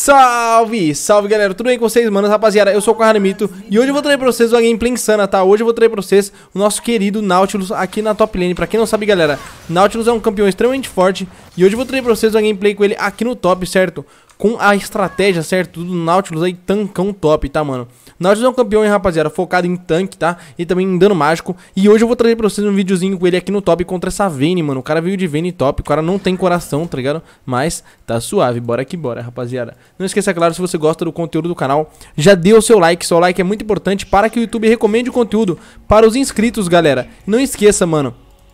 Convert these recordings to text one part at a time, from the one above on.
Salve! Salve, galera! Tudo bem com vocês, manos? Rapaziada, eu sou o Carramito e hoje eu vou trazer pra vocês uma gameplay insana, tá? Hoje eu vou trazer pra vocês o nosso querido Nautilus aqui na top lane. Pra quem não sabe, galera, Nautilus é um campeão extremamente forte e hoje eu vou trazer pra vocês uma gameplay com ele aqui no top, certo? Com a estratégia, certo? Do Nautilus aí, tancão top, tá, mano? Nautilus é um campeão, hein, rapaziada, focado em tanque, tá? E também em dano mágico. E hoje eu vou trazer pra vocês um videozinho com ele aqui no top contra essa Vayne, mano. O cara veio de Vayne top, o cara não tem coração, tá ligado? Mas tá suave, bora que bora, rapaziada. Não esqueça, claro, se você gosta do conteúdo do canal, já dê o seu like. Seu like é muito importante para que o YouTube recomende o conteúdo para os inscritos, galera. Não esqueça, mano.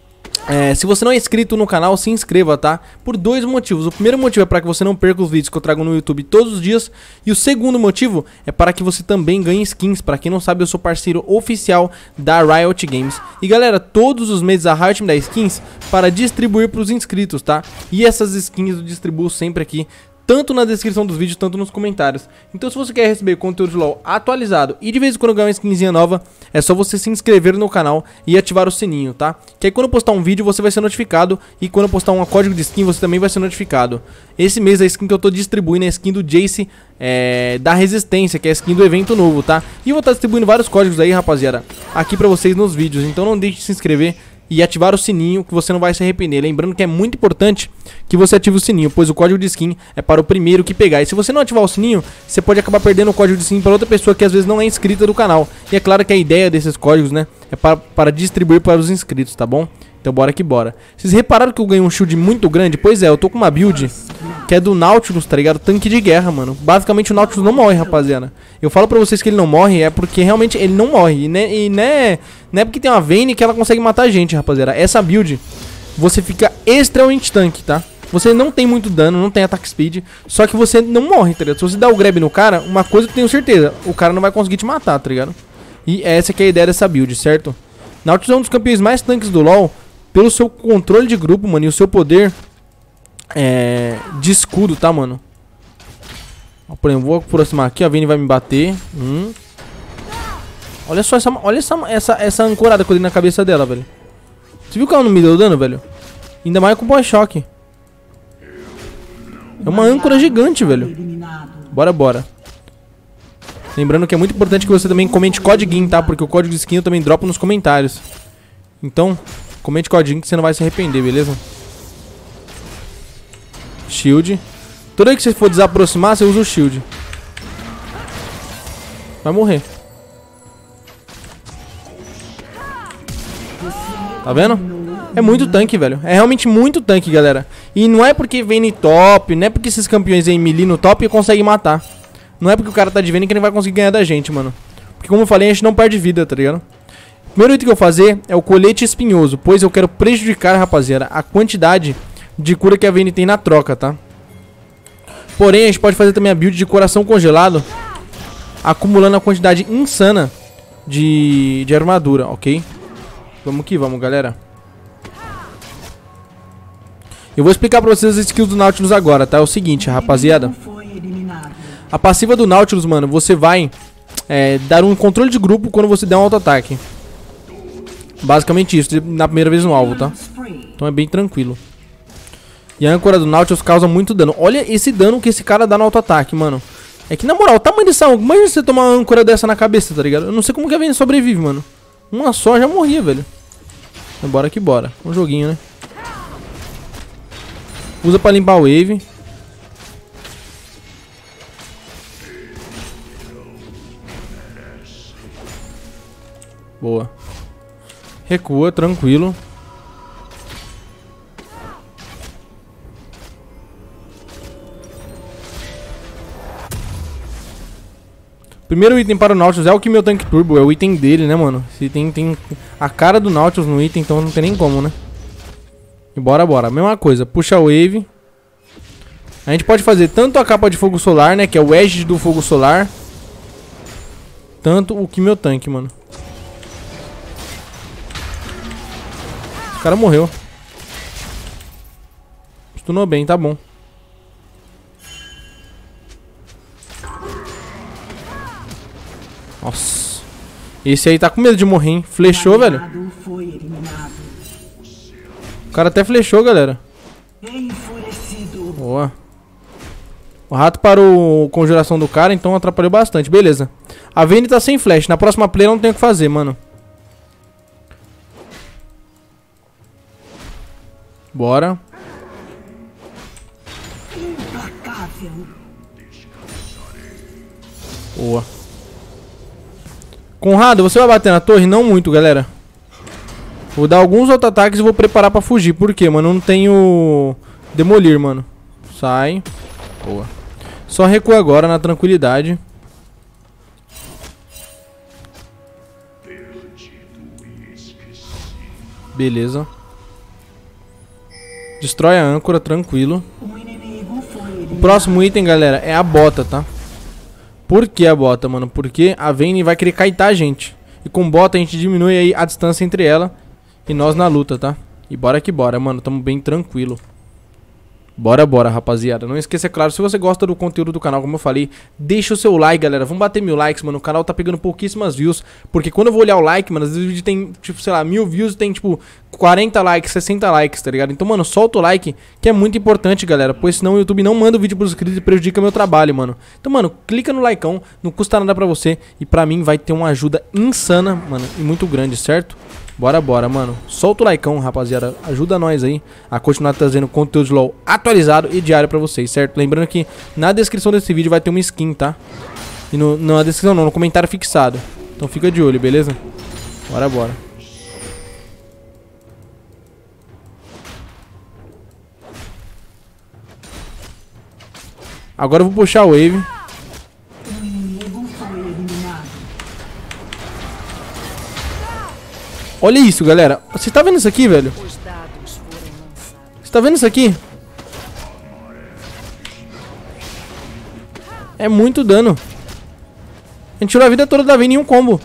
Se você não é inscrito no canal, se inscreva, tá? Por dois motivos. O primeiro motivo é para que você não perca os vídeos que eu trago no YouTube todos os dias. E o segundo motivo é para que você também ganhe skins. Para quem não sabe, eu sou parceiro oficial da Riot Games. E galera, todos os meses a Riot me dá skins para distribuir para os inscritos, tá? E essas skins eu distribuo sempre aqui, tanto na descrição dos vídeos, tanto nos comentários. Então se você quer receber conteúdo de LoL atualizado e de vez em quando ganhar uma skinzinha nova, é só você se inscrever no canal e ativar o sininho, tá? Que aí quando eu postar um vídeo você vai ser notificado e quando eu postar um código de skin você também vai ser notificado. Esse mês a skin que eu tô distribuindo é a skin do Jace da Resistência, que é a skin do evento novo, tá? E eu vou estar distribuindo vários códigos aí, rapaziada, aqui pra vocês nos vídeos. Então não deixe de se inscrever e ativar o sininho, que você não vai se arrepender. Lembrando que é muito importante que você ative o sininho, pois o código de skin é para o primeiro que pegar. E se você não ativar o sininho, você pode acabar perdendo o código de skin para outra pessoa que às vezes não é inscrita do canal. E é claro que a ideia desses códigos, né, é para distribuir para os inscritos, tá bom? Então bora que bora. Vocês repararam que eu ganhei um shield muito grande? Pois é, eu tô com uma build que é do Nautilus, tá ligado? Tanque de guerra, mano. Basicamente o Nautilus não morre, rapaziada. Eu falo pra vocês que ele não morre, é porque realmente ele não morre. E não é porque tem uma Vayne que ela consegue matar a gente, rapaziada. Essa build, você fica extremamente tanque, tá? Você não tem muito dano, não tem ataque speed, só que você não morre, tá ligado? Se você dá o grab no cara, uma coisa eu tenho certeza, o cara não vai conseguir te matar, tá ligado? E essa que é a ideia dessa build, certo? Nautilus é um dos campeões mais tanques do LoL, pelo seu controle de grupo, mano, e o seu poder de escudo, tá, mano? Ó, por exemplo, vou aproximar aqui, a Vayne vai me bater. Olha só essa ancorada que eu dei na cabeça dela, velho. Você viu que ela não me deu dano, velho? Ainda mais com o choque. É uma âncora gigante, velho. Bora. Lembrando que é muito importante que você também comente código, tá? Porque o código de skin eu também dropo nos comentários. Então, comente código que você não vai se arrepender, beleza? Shield. Toda vez que você for desaproximar, você usa o shield. Vai morrer. Tá vendo? É muito tanque, velho. É realmente muito tanque, galera. E não é porque Vayne top, não é porque esses campeões aí melee no top conseguem matar. Não é porque o cara tá de Vayne que ele vai conseguir ganhar da gente, mano. Porque como eu falei, a gente não perde vida, tá ligado? O primeiro item que eu vou fazer é o colete espinhoso, pois eu quero prejudicar, rapaziada, a quantidade de cura que a Vayne tem na troca, tá? Porém, a gente pode fazer também a build de coração congelado, acumulando a quantidade insana de armadura, ok? Vamos que vamos, galera. Eu vou explicar pra vocês as skills do Nautilus agora, tá? É o seguinte, rapaziada. A passiva do Nautilus, mano, você vai dar um controle de grupo quando você der um auto-ataque. Basicamente isso, na primeira vez no alvo, tá? Então é bem tranquilo. E a âncora do Nautilus causa muito dano. Olha esse dano que esse cara dá no auto-ataque, mano. É que na moral, o tamanho dessa âncora, imagina você tomar uma âncora dessa na cabeça, tá ligado? Eu não sei como que a Vayne sobrevive, mano. Uma só já morria, velho. Então bora que bora. Um joguinho, né? Usa pra limpar o wave. Boa. Recua, tranquilo. Primeiro item para o Nautilus é o que meu tanque turbo, é o item dele, né, mano? Esse item tem a cara do Nautilus no item, então não tem nem como, né? E bora. Mesma coisa, puxa a wave. A gente pode fazer tanto a capa de fogo solar, né, que é o edge do fogo solar, tanto o que meu tanque, mano. O cara morreu. Stunou bem, tá bom. Nossa. Esse aí tá com medo de morrer, hein? Flechou, velho. O cara até flechou, galera. Boa. O rato parou a conjuração do cara, então atrapalhou bastante. Beleza. A Vayne tá sem flash. Na próxima play não tem o que fazer, mano. Bora. Boa. Conrado, você vai bater na torre? Não muito, galera. Vou dar alguns auto-ataques e vou preparar pra fugir. Por quê, mano? Eu não tenho demolir, mano. Sai. Boa. Só recua agora na tranquilidade. Beleza. Destrói a âncora, tranquilo. O próximo item, galera, é a bota, tá? Por que a bota, mano? Porque a Vayne vai querer kaitar a gente. E com bota a gente diminui aí a distância entre ela e nós na luta, tá? E bora que bora, mano. Tamo bem tranquilo. Bora, bora, rapaziada. Não esqueça, é claro, se você gosta do conteúdo do canal, como eu falei, deixa o seu like, galera. Vamos bater 1000 likes, mano. O canal tá pegando pouquíssimas views. Porque quando eu vou olhar o like, mano, às vezes o vídeo tem, tipo, sei lá, 1000 views e tem, tipo, 40 likes, 60 likes, tá ligado? Então, mano, solta o like, que é muito importante, galera. Pois senão o YouTube não manda o vídeo pros inscritos e prejudica meu trabalho, mano. Então, mano, clica no likeão, não custa nada pra você. E pra mim vai ter uma ajuda insana, mano, e muito grande, certo? Bora, bora, mano. Solta o likeão, rapaziada. Ajuda nós aí a continuar trazendo conteúdo de LoL atualizado e diário pra vocês, certo? Lembrando que na descrição desse vídeo vai ter uma skin, tá? E na descrição não, no comentário fixado. Então fica de olho, beleza? Bora, bora. Agora eu vou puxar a wave. Olha isso, galera. Você tá vendo isso aqui, velho? Você tá vendo isso aqui? É muito dano. A gente tirou a vida toda da Vayne em um combo.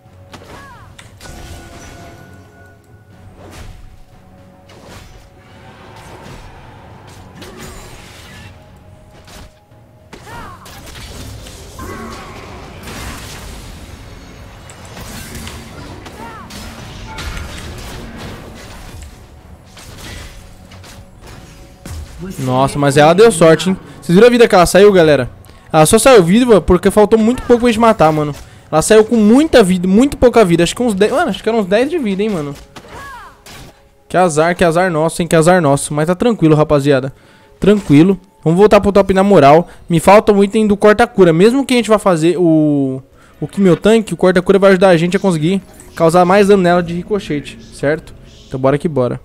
Nossa, mas ela deu sorte, hein? Vocês viram a vida que ela saiu, galera? Ela só saiu viva porque faltou muito pouco pra gente matar, mano. Ela saiu com muita vida, muito pouca vida. Acho que uns 10... Mano, acho que eram uns 10 de vida, hein, mano. Que azar nosso, hein? Que azar nosso. Mas tá tranquilo, rapaziada. Tranquilo. Vamos voltar pro top na moral. Me falta um item do corta-cura. Mesmo que a gente vá fazer o meu tanque, o corta-cura vai ajudar a gente a conseguir causar mais dano nela de ricochete, certo? Então bora que bora.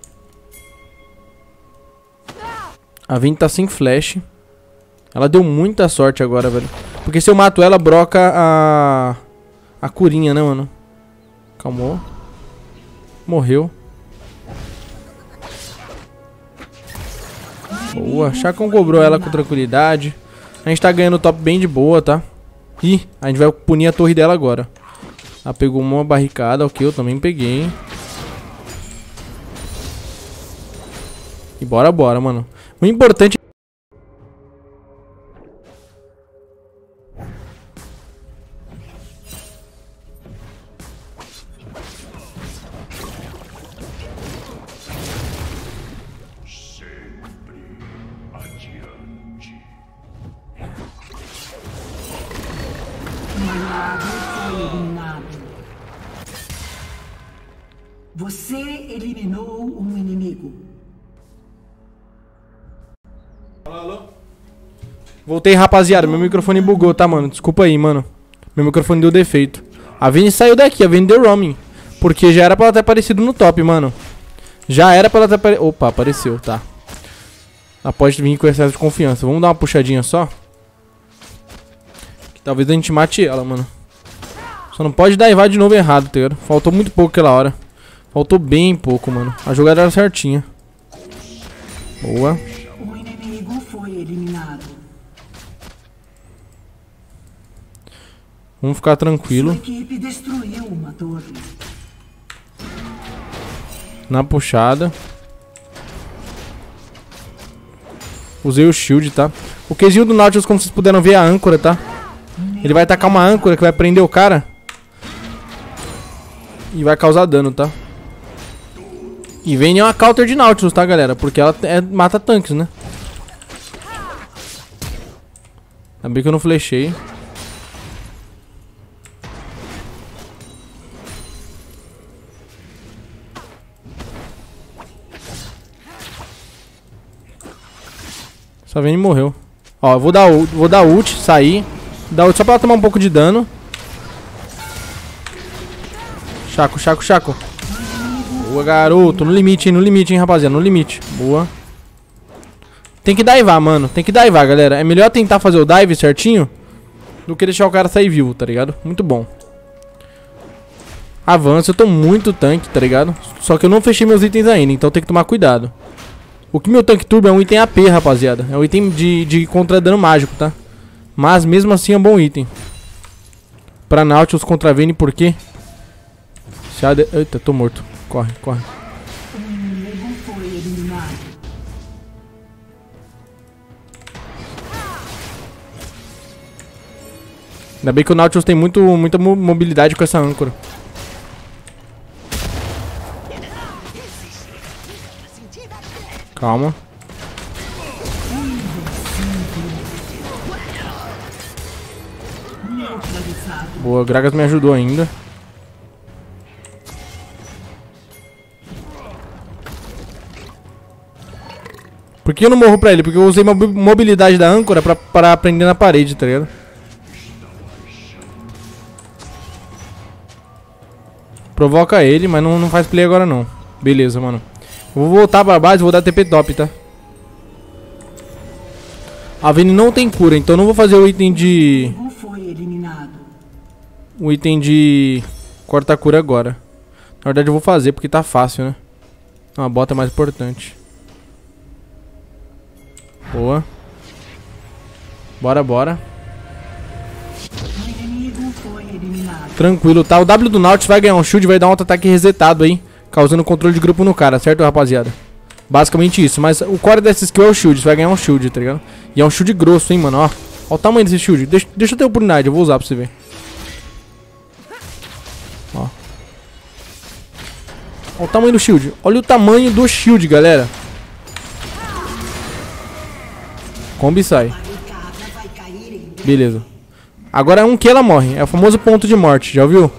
A Vayne tá sem flash. Ela deu muita sorte agora, velho. Porque se eu mato ela, broca a curinha, né, mano? Calmou. Morreu. Boa. Chacon cobrou ela com tranquilidade. A gente tá ganhando o top bem de boa, tá? Ih, a gente vai punir a torre dela agora. Ela pegou uma barricada, ok, eu também peguei. E bora, bora, mano. O importante... Você eliminou um inimigo. Alô? Voltei, rapaziada. Meu microfone bugou, tá, mano? Desculpa aí, mano. Meu microfone deu defeito. A Vayne saiu daqui, a Vayne deu roaming. Porque já era pra ela ter aparecido no top, mano. Já era pra ela ter aparecido. Opa, apareceu, tá. Ela pode vir com excesso de confiança. Vamos dar uma puxadinha só. Que talvez a gente mate ela, mano. Só não pode dar invade de novo errado, tá ligado? Faltou muito pouco aquela hora. Faltou bem pouco, mano. A jogada era certinha. Boa. O inimigo foi eliminado. Vamos ficar tranquilo. Sua equipe destruiu uma torre. Na puxada. Usei o shield, tá? O Qzinho do Nautilus, como vocês puderam ver, é a âncora, tá? Ele vai tacar uma âncora que vai prender o cara. E vai causar dano, tá? E Vayne é uma counter de Nautilus, tá, galera? Porque ela mata tanques, né? Ainda bem que eu não flechei. Essa Vayne morreu. Ó, eu vou dar ult, sair. Dar ult só pra ela tomar um pouco de dano. Chaco, chaco, chaco. Boa, garoto. No limite, hein, rapaziada. No limite. Boa. Tem que divar, mano. Tem que divar, galera. É melhor tentar fazer o dive certinho do que deixar o cara sair vivo, tá ligado? Muito bom. Avança. Eu tô muito tanque, tá ligado? Só que eu não fechei meus itens ainda, então tem que tomar cuidado. O que meu tanque turbo é um item AP, rapaziada. É um item de contra dano mágico, tá? Mas mesmo assim é um bom item. Pra Nautilus contra Vayne, por quê? Eita, tô morto. Corre, corre. Ainda bem que o Nautilus tem muita mobilidade com essa âncora. Calma. Boa, Gragas me ajudou ainda. Por que eu não morro pra ele? Porque eu usei uma mobilidade da âncora pra prender na parede, tá ligado? Provoca ele, mas não faz play agora não. Beleza, mano. Eu vou voltar pra base e vou dar TP top, tá? A Vayne não tem cura, então não vou fazer o item de... O item de... corta cura agora. Na verdade eu vou fazer porque tá fácil, né? Não, a bota é mais importante. Boa. Bora, bora. Tranquilo, tá? O W do Nautilus vai ganhar um shield, vai dar um auto-ataque resetado aí, causando controle de grupo no cara, certo, rapaziada? Basicamente isso, mas o core dessa skill é o shield, você vai ganhar um shield, tá ligado? E é um shield grosso, hein, mano, ó. Ó o tamanho desse shield, deixa eu ter oportunidade, eu vou usar pra você ver. Ó. Ó o tamanho do shield, olha o tamanho do shield, galera. Combi e sai. Beleza. Agora é um que ela morre. É o famoso ponto de morte, já ouviu?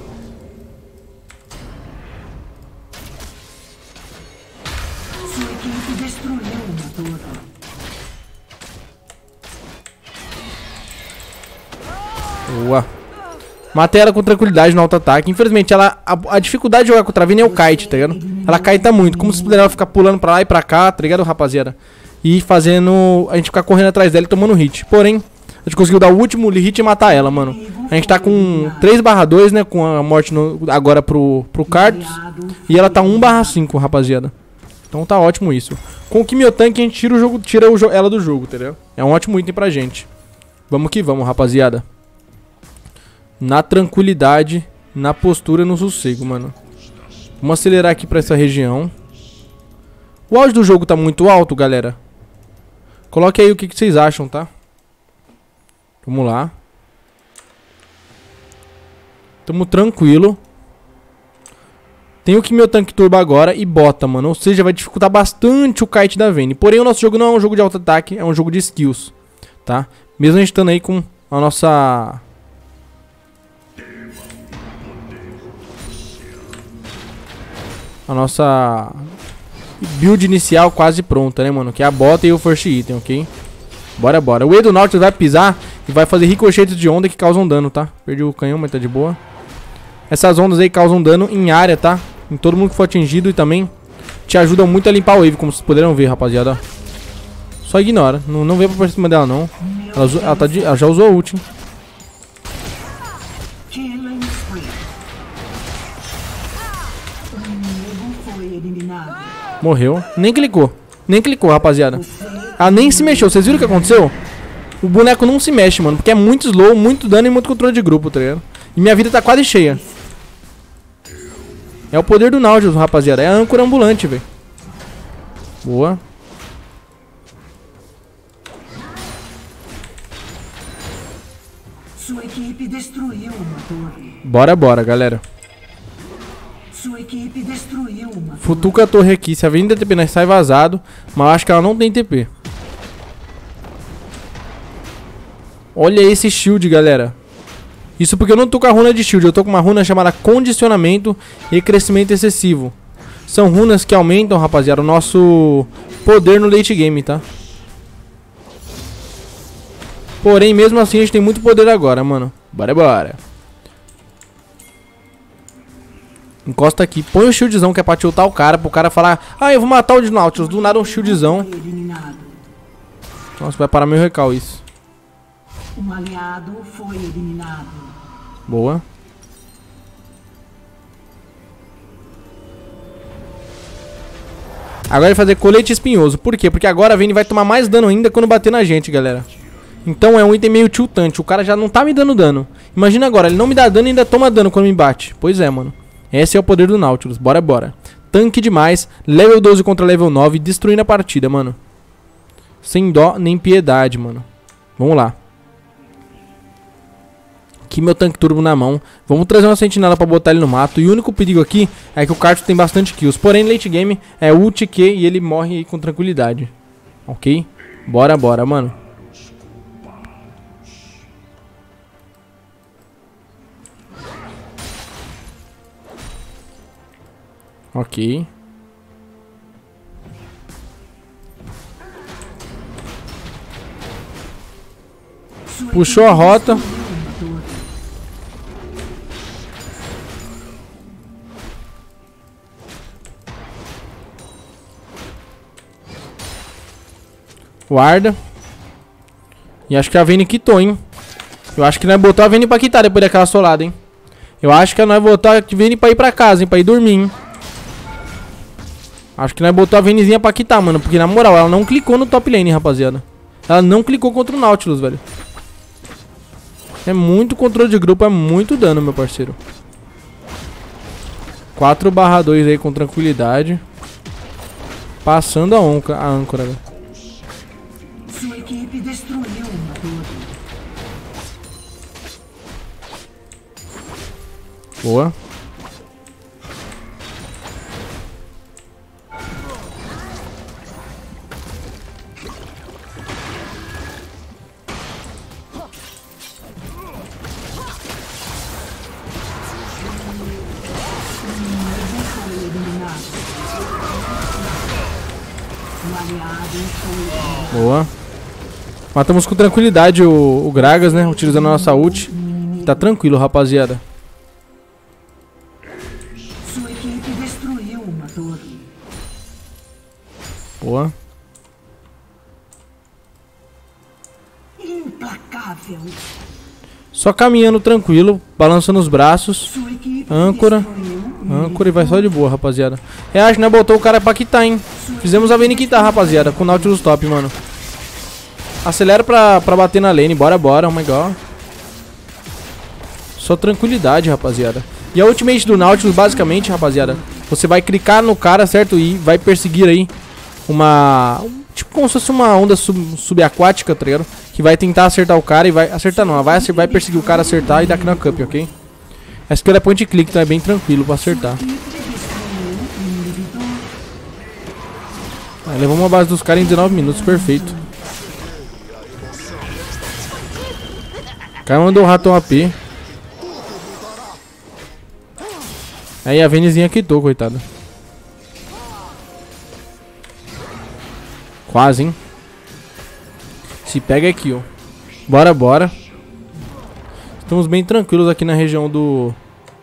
Boa. Matei ela com tranquilidade no auto-ataque. Infelizmente, a dificuldade de jogar contra a Vayne é o kite, tá ligado? Ela kita muito. Como se puder ficar pulando pra lá e pra cá, tá ligado, rapaziada? E fazendo a gente ficar correndo atrás dela e tomando hit. Porém, a gente conseguiu dar o último hit e matar ela, mano. A gente tá com 3/2, né? Com a morte agora pro Cartus. E ela tá 1/5, rapaziada. Então tá ótimo isso. Com o Kimio Tank a gente tira ela do jogo, entendeu? É um ótimo item pra gente. Vamos que vamos, rapaziada. Na tranquilidade, na postura e no sossego, mano. Vamos acelerar aqui pra essa região. O áudio do jogo tá muito alto, galera. Coloque aí o que vocês acham, tá? Vamos lá. Tamo tranquilo. Tem o que meu tanque turbo agora e bota, mano. Ou seja, vai dificultar bastante o kite da Vayne. Porém, o nosso jogo não é um jogo de auto-ataque, é um jogo de skills, tá? Mesmo a gente estando aí com a nossa... build inicial quase pronta, né, mano? Que é a bota e o first item, ok? Bora, bora. O E do Nautilus vai pisar e vai fazer ricochetes de onda que causam dano, tá? Perdi o canhão, mas tá de boa. Essas ondas aí causam dano em área, tá? Em todo mundo que for atingido e também te ajudam muito a limpar o wave, como vocês poderão ver, rapaziada. Só ignora. Não vem pra cima dela, não. Ela já usou a ult, hein? Morreu. Nem clicou. Nem clicou, rapaziada. Ela nem se mexeu. Vocês viram o que aconteceu? O boneco não se mexe, mano. Porque é muito slow, muito dano e muito controle de grupo, tá ligado? E minha vida tá quase cheia. É o poder do Nautilus, rapaziada. É a âncora ambulante, velho. Boa. Sua equipe destruiu uma torre. Bora, bora, galera. Sua equipe destruiu uma torre. Futuca a torre aqui. Se a Vayne der TP, nós sai vazado. Mas eu acho que ela não tem TP. Olha esse shield, galera. Isso porque eu não tô com a runa de shield. Eu tô com uma runa chamada condicionamento e crescimento excessivo. São runas que aumentam, rapaziada, o nosso poder no late game, tá? Porém, mesmo assim, a gente tem muito poder agora, mano. Bora, bora. Encosta aqui. Põe o shieldzão que é pra tiltar o cara. Pro cara falar, ah, eu vou matar o de Nautilus. Do nada um shieldzão. Nossa, vai parar meu recal isso. Um aliado foi eliminado. Boa. Agora vai fazer colete espinhoso. Por quê? Porque agora a Vayne vai tomar mais dano ainda quando bater na gente, galera. Então é um item meio tiltante. O cara já não tá me dando dano. Imagina agora, ele não me dá dano e ainda toma dano quando me bate. Pois é, mano. Esse é o poder do Nautilus. Bora, bora. Tanque demais. Level 12 contra level 9. Destruindo a partida, mano. Sem dó nem piedade, mano. Vamos lá. Aqui meu tanque turbo na mão. Vamos trazer uma sentinela pra botar ele no mato. E o único perigo aqui é que o Cartus tem bastante kills. Porém, late game é ult Q e ele morre aí com tranquilidade. Ok? Bora, bora, mano. Ok. Puxou a rota. Guarda. E acho que a Vayne quitou, hein. Eu acho que nós botou a Vayne pra quitar depois daquela solada, hein. Eu acho que nós botou a Vayne pra ir pra casa, hein. Pra ir dormir, hein. Acho que nós botou a Vaynezinha pra quitar, mano. Porque na moral, ela não clicou no top lane, rapaziada. Ela não clicou contra o Nautilus, velho. É muito controle de grupo, é muito dano, meu parceiro. 4/2 aí com tranquilidade. Passando a âncora, velho. Sua equipe destruiu uma torre. Boa. Boa. Matamos com tranquilidade o Gragas, né? Utilizando a nossa ult. Tá tranquilo, rapaziada. Sua equipe destruiu uma torre. Boa. Implacável. Só caminhando tranquilo, balançando os braços. Sua equipe Âncora. destruiu. Âncora e vai só de boa, rapaziada. Reage, né? Botou o cara pra quitar, hein? Fizemos a Vayne quitar, rapaziada. Com o Nautilus top, mano. Acelera pra bater na lane. Bora, bora. Oh my god. Só tranquilidade, rapaziada. E a ultimate do Nautilus, basicamente, rapaziada, você vai clicar no cara, certo? E vai perseguir aí uma... tipo como se fosse uma onda subaquática, tá ligado? Que vai tentar acertar o cara e vai... acertar não, vai perseguir o cara, acertar e dar aqui na cup, ok? Essa skill é point click, então é bem tranquilo pra acertar. Aí levamos uma base dos caras em 19 minutos, perfeito. O cara mandou o ratão AP. Aí a Vaynezinha quitou, coitada. Quase, hein? Se pega aqui, ó. Bora, bora. Estamos bem tranquilos aqui na região do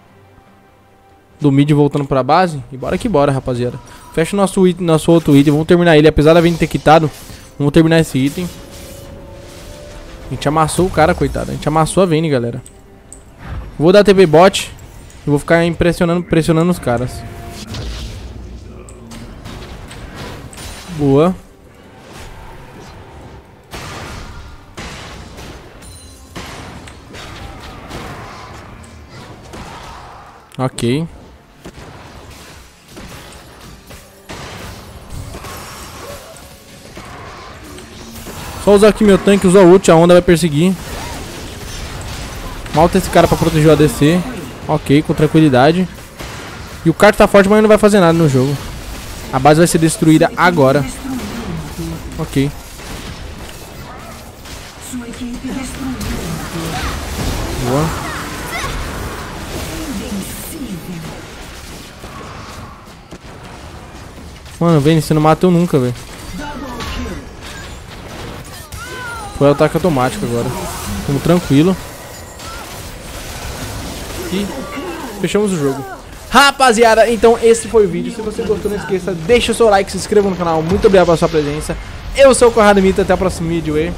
mid voltando pra base. E bora que bora, rapaziada. Fecha o nosso outro item. Vamos terminar ele. Apesar da Vayne ter quitado, vamos terminar esse item. A gente amassou o cara, coitado. A gente amassou a Vayne, galera. Vou dar TP bot. E vou ficar pressionando os caras. Boa. Ok. Só usar aqui meu tanque, usar ult, a onda vai perseguir. Malta esse cara pra proteger o ADC. Ok, com tranquilidade. E o Cartus tá forte, mas não vai fazer nada no jogo. A base vai ser destruída agora. Ok. Sua equipe destruiu. Boa. Mano, Vayne, você não mata eu nunca, velho. Foi o ataque automático agora. Vamos tranquilo. E fechamos o jogo. Rapaziada, então esse foi o vídeo. Se você gostou, não esqueça, deixa o seu like, se inscreva no canal. Muito obrigado pela sua presença. Eu sou o Conrado Mito, até o próximo vídeo e...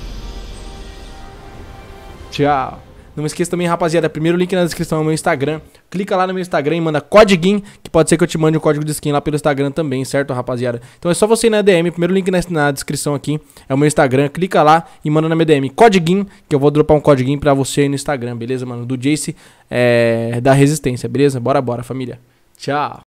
tchau. Não esqueça também, rapaziada, primeiro link na descrição é o meu Instagram. Clica lá no meu Instagram e manda código, que pode ser que eu te mande um código de skin lá pelo Instagram também, certo, rapaziada? Então é só você ir na DM, primeiro link na descrição aqui é o meu Instagram. Clica lá e manda na minha DM código, que eu vou dropar um código pra você aí no Instagram, beleza, mano? Do Jace da Resistência, beleza? Bora, família. Tchau.